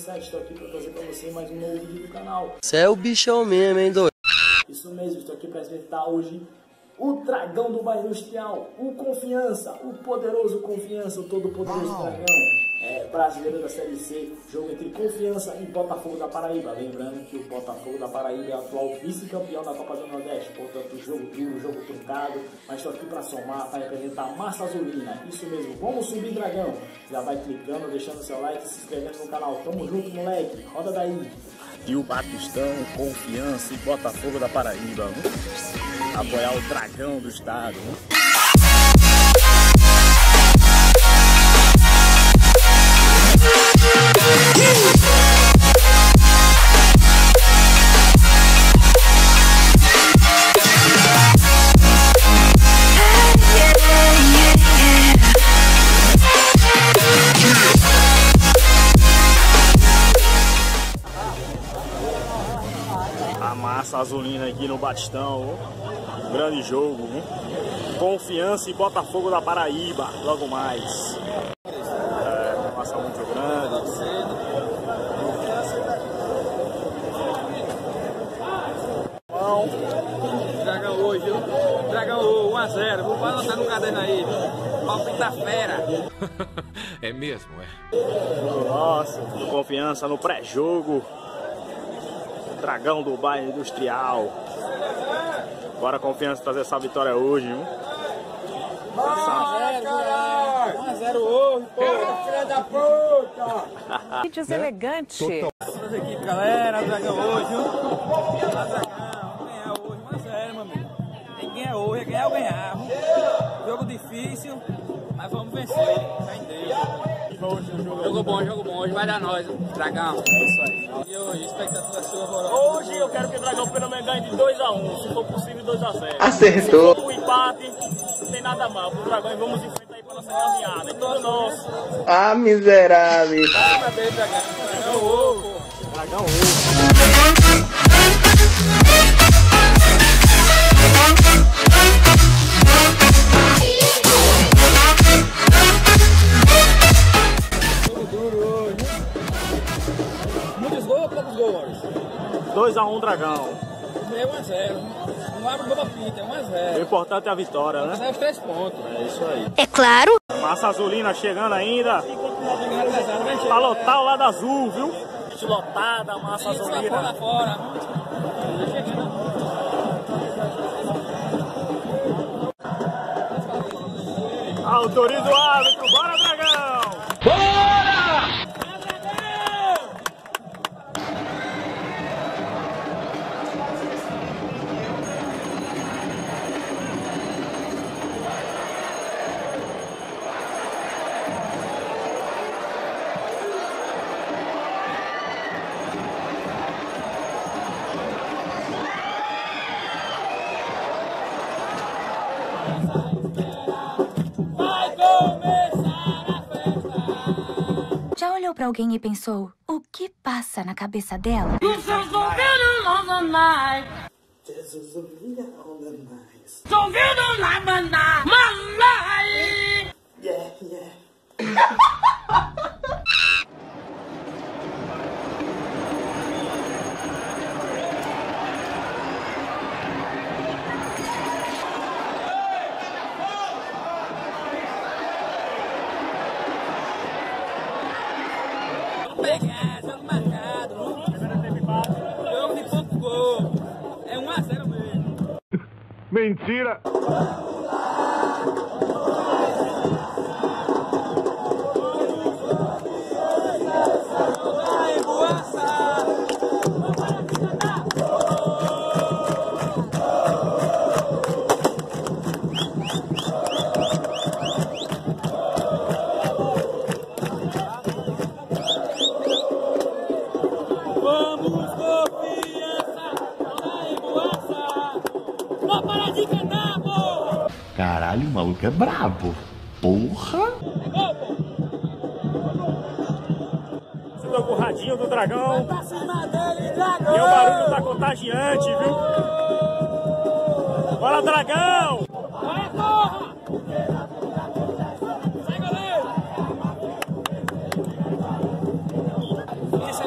7, estou aqui para trazer para você mais um novo vídeo do canal. Você é o bichão mesmo, hein, doido? Isso mesmo, estou aqui para apresentar hoje o dragão do bairro industrial, o Confiança, o poderoso Confiança, o todo-poderoso dragão brasileiro da Série C, jogo entre Confiança e Botafogo da Paraíba. Lembrando que o Botafogo da Paraíba é o atual vice-campeão da Copa do Nordeste, portanto, jogo duro, jogo truncado, mas estou aqui para somar, para representar Massa Azulina. Isso mesmo, vamos subir, dragão. Já vai clicando, deixando seu like, se inscrevendo no canal. Tamo junto, moleque, roda daí. E o Batistão, Confiança e Botafogo da Paraíba. Apoiar o dragão do estado. A Massa Azulina aqui no Batistão, grande jogo, Confiança e Botafogo da Paraíba, logo mais. Uma massa muito grande. Dragão hoje, viu? Dragão 1 a 0, vou anotar no caderno aí. Palpite da fera. É mesmo, é? Nossa, Confiança no pré-jogo. Dragão do bairro industrial. Bora, Confiança, trazer essa vitória hoje, viu? 1 a 0 hoje, pô. Filha da puta. Vídeos elegantes. Todas as equipes, galera, Dragão hoje, viu? Dragão, vamos ganhar hoje, 1 a 0, meu amigo. Tem que ganhar hoje, é ganhar ou ganhar. Jogo difícil, mas vamos vencer. Fé em Deus. Jogo bom, hoje vai dar nós, Dragão. Isso aí. E hoje, expectativa sua, Hoje eu quero que o Dragão pelo menos ganhe de 2 a 1, se for possível 2 a 0. Acertou. Se for um empate, não tem nada mal pro Dragão e vamos enfrentar aí pela nossa caminhada. É tudo nosso. Ah, miserável. Parabéns, Dragão. Dragão ovo. Dragão ovo. Muitos gols ou poucos gols? 2 a 1, Dragão. É 1 a 0. Não abre boba pinta, é 1 a 0. O importante é a vitória, né? É os 3 pontos. É isso aí. É claro. Massa Azulina chegando ainda. Pra lotar o lado azul, viu? Gente lotada, a Massa Azulina. Lá fora. Autoriza o árbitro, bora, Dragão! Já olhou pra alguém e pensou, o que passa na cabeça dela? Yeah, yeah. Pegar, jogo marcado. Jogo de pouco gol. É 1 a 0 mesmo. Mentira! Vamos, Confiança! Não para de cantar, pô! Caralho, o maluco é brabo. Porra! Estou com o radinho do Dragão. Pra cima dele, Dragão! E o barulho tá contagiante, viu? Bora, Dragão! Bora, porra! Sai, goleiro! Esse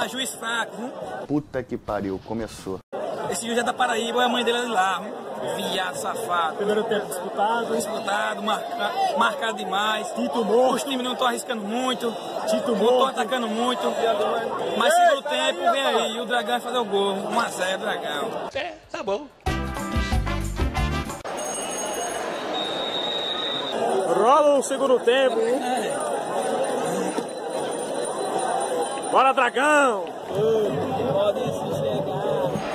Mas juiz fraco, viu? Puta que pariu, começou. Esse juiz é da Paraíba, é a mãe dele é de lá, viu? Viado, safado. Primeiro tempo disputado. Disputado, marcado demais. Tito morto. Os times não estão arriscando muito. Tito não estão morto. atacando muito. Mas segundo tempo, vem aí. O Dragão vai fazer o gol. 1-0, Dragão. É, tá bom. Rola o segundo tempo. Bora, Dragão! Pode se chegar.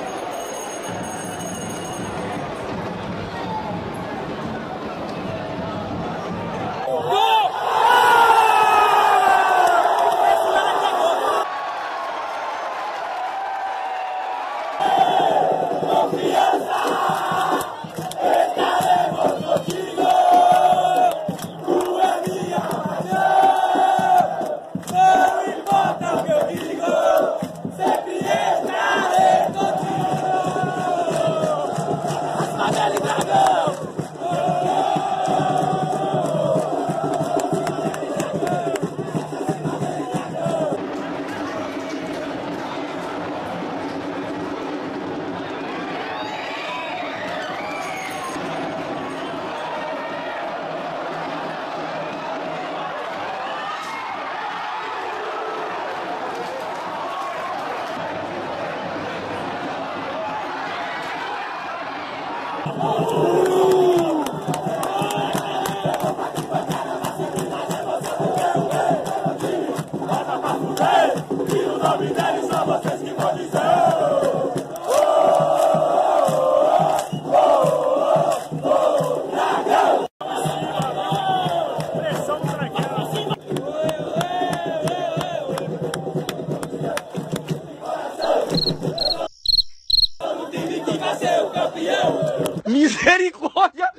Misericórdia!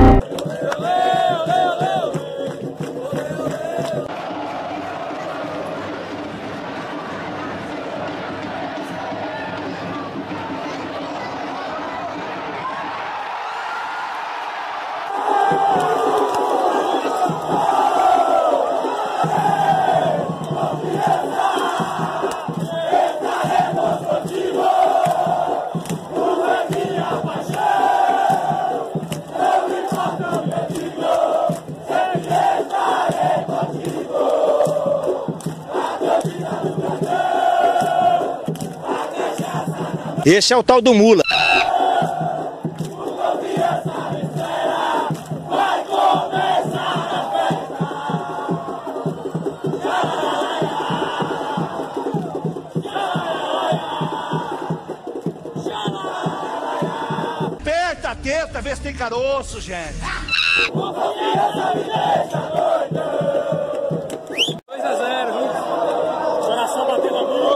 Esse é o tal do Mula. Aperta a teta, vê se tem caroço, gente. 2-0, viu? Coração batendo a bola.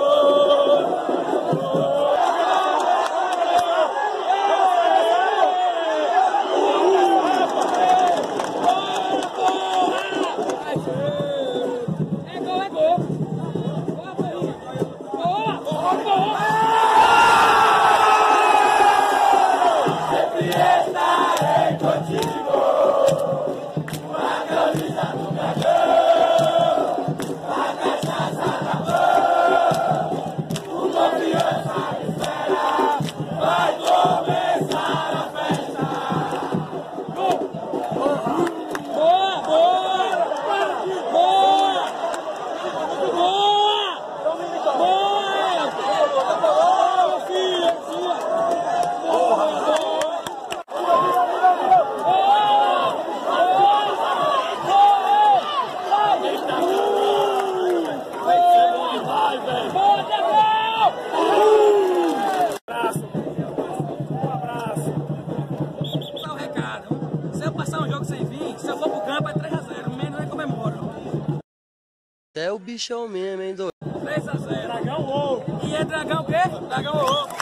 É o bichão mesmo, hein, doido? 3-0. Dragão louco. E é Dragão o quê? Dragão louco.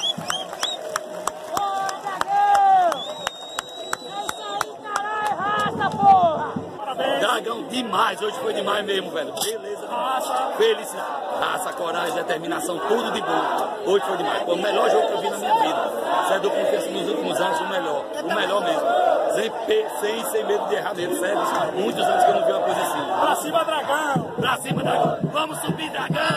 Dragão demais, hoje foi demais mesmo, velho. Beleza. Raça. Felicidade. Raça, coragem, determinação, tudo de bom. Hoje foi demais. Foi o melhor jogo que eu vi na minha vida. Sério, eu confesso nos últimos anos, o melhor. O melhor mesmo. Sem medo de errar dele, sério. Muitos anos que eu não vi uma coisa assim. Pra cima, Dragão. Pra cima, Dragão. Vamos subir, Dragão.